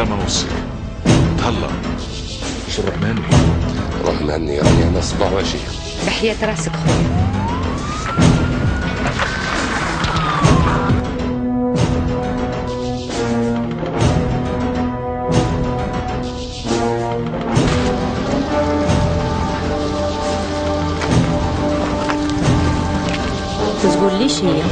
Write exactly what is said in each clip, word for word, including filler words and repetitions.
على ما نوصل. تهلا شو نروح مهني؟ روح مهني راني انا صباح وعشيه. بحياة راسك خويا. تقول ليش هي؟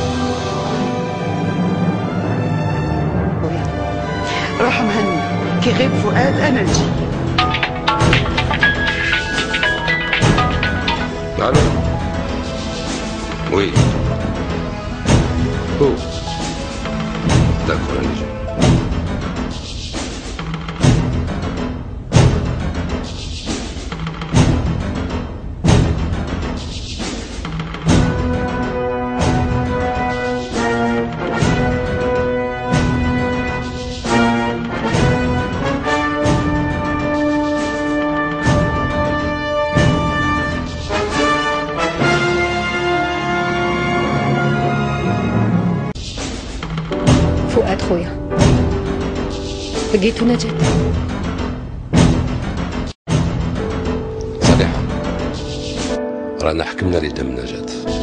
روح مهني كي غيب فؤاد انا نجي. الو وي هو داكور نجي. فؤاد خويا لقيتو نجاة. صالحة رانا حكمنا لدم نجاة.